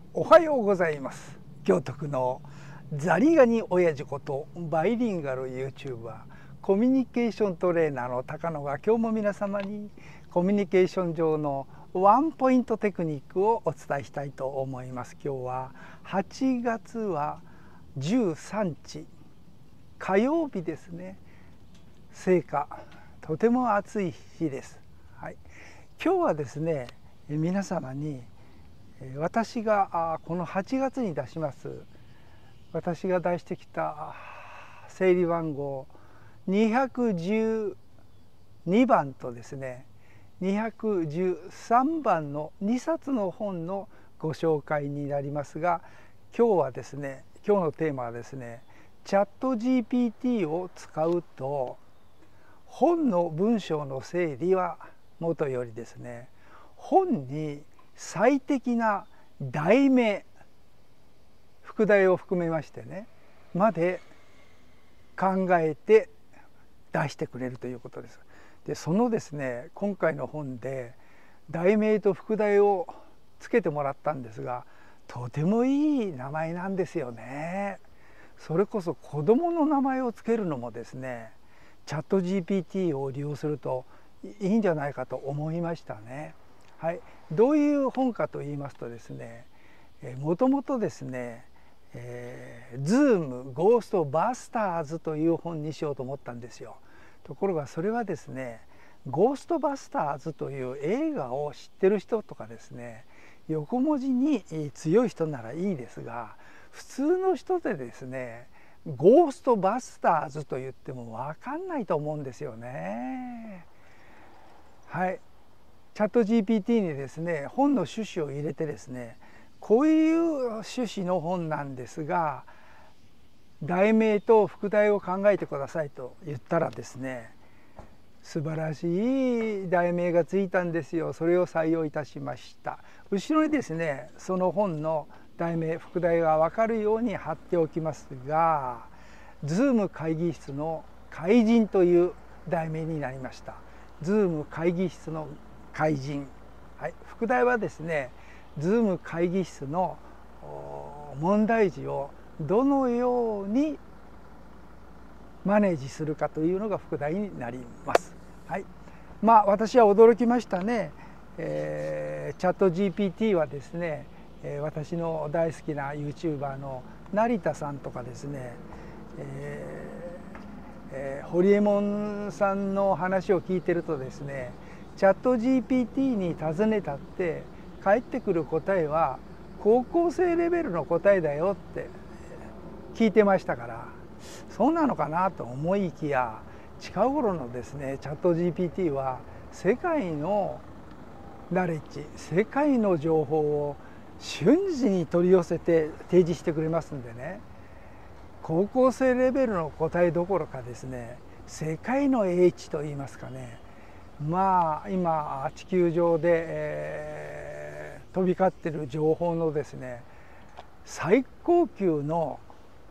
おはようございます。京都府のザリガニ親父ことバイリンガル YouTuber コミュニケーショントレーナーの高野が今日も皆様にコミュニケーション上のワンポイントテクニックをお伝えしたいと思います。今日は8月は13日火曜日ですね。盛夏とても暑い日です。はい、今日はですね皆様に私がこの8月に出します私が出してきた整理番号212番とですね213番の2冊の本のご紹介になりますが、今日はですね今日のテーマはですねチャット GPT を使うと本の文章の整理はもとよりですね本に最適な題名副題を含めましてねまで考えて出してくれるということです。でそのですね今回の本で題名と副題をつけてもらったんですが、とてもいい名前なんですよね。それこそ子どもの名前をつけるのもですねチャット GPT を利用するといいんじゃないかと思いましたね。はい、どういう本かと言いますとですねもともとですねズームゴーストバスターズという本にしようと思ったんですよ。ところがそれはですねゴーストバスターズという映画を知ってる人とかですね横文字に強い人ならいいですが、普通の人でですねゴーストバスターズと言っても分かんないと思うんですよね。はい、チャット GPT にですね本の趣旨を入れてですねこういう趣旨の本なんですが題名と副題を考えてくださいと言ったらですね素晴らしい題名がついたんですよ。それを採用いたしました。後ろにですねその本の題名副題が分かるように貼っておきますが、ズーム会議室の怪人という題名になりました。ズーム会議室の怪人、はい、副題はですねズーム会議室の問題児をどのようにマネージするかというのが副題になります。はい、私は驚きましたね。チャット GPT はですね私の大好きな YouTuber の成田さんとかですね、ホリエモンさんの話を聞いてるとですねチャット GPT に尋ねたって返ってくる答えは高校生レベルの答えだよって聞いてましたから、そうなのかなと思いきや近頃のですねチャット GPT は世界のナレッジ世界の情報を瞬時に取り寄せて提示してくれますんでね、高校生レベルの答えどころかですね世界の英知といいますかね、今地球上で、飛び交っている情報のですね最高級の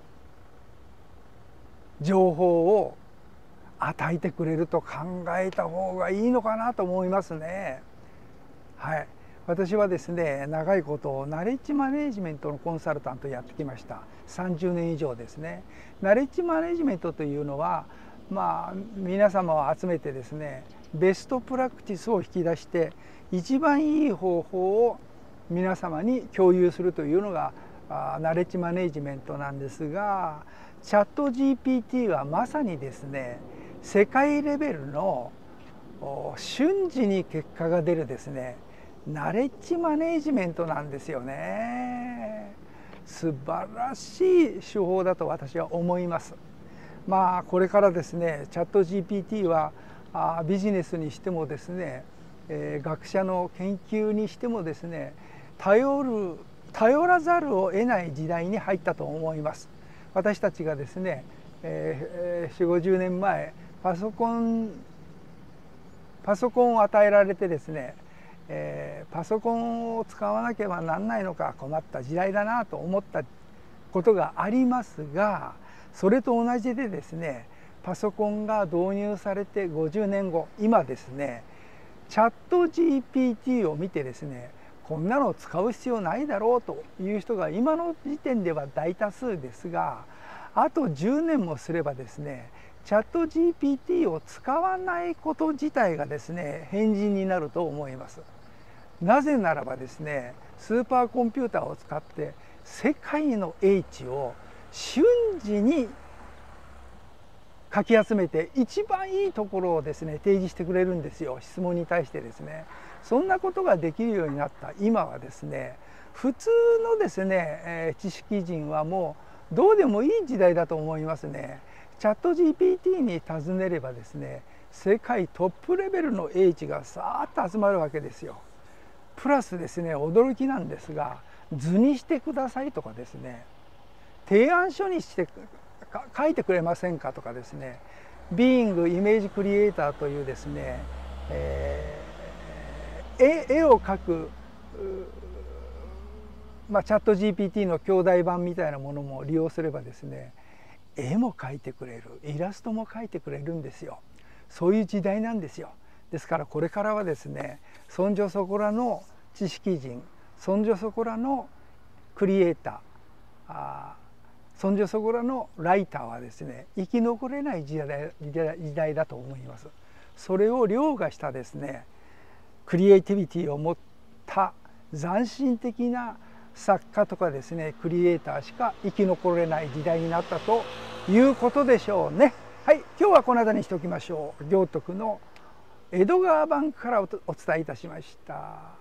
情報を与えてくれると考えた方がいいのかなと思いますね。はい、私はですね長いことナレッジマネジメントのコンサルタントをやってきました。30年以上ですね。ナレッジマネジメントというのは皆様を集めてですねベストプラクティスを引き出して一番いい方法を皆様に共有するというのがナレッジマネジメントなんですが、チャット GPT はまさにですね世界レベルの瞬時に結果が出るですねナレッジマネジメントなんですよね。素晴らしい手法だと私は思います。これからですねチャット GPT はビジネスにしてもですね、学者の研究にしてもですね頼らざるを得ない時代に入ったと思います。私たちがですね、40、50年前パソコンを与えられてですね、パソコンを使わなければなんないのか困った時代だなと思ったことがありますが、それと同じでですねパソコンが導入されて50年後今ですねチャット GPT を見てですねこんなの使う必要ないだろうという人が今の時点では大多数ですが、あと10年もすればですね、チャット GPT を使わないこと自体がですね、変人になると思います。なぜならばですね、スーパーコンピューターを使って世界の英知を瞬時にかき集めて一番いいところをですね提示してくれるんですよ、質問に対してですね。そんなことができるようになった今はですね、普通のですね、知識人はもうどうでもいい時代だと思いますね。チャット GPT に尋ねればですね、世界トップレベルの英知がさーっと集まるわけですよ。プラスですね、驚きなんですが、図にしてくださいとかですね、提案書にして書いてくれませんかとかですね、Being イメージクリエイターというですね、絵を描く、チャット GPT の兄弟版みたいなものも利用すればですね、絵も描いてくれる、イラストも描いてくれるんですよ。そういう時代なんですよ。ですからこれからはですね、そんじょそこらの知識人、そんじょそこらのクリエイター、そんじょそこらのライターはですね、生き残れない時代だと思います。それを凌駕したですね、クリエイティビティを持った斬新的な作家とかですね、クリエイターしか生き残れない時代になったということでしょうね。はい、今日はこの辺りにしておきましょう。行徳の江戸川版からお伝えいたしました。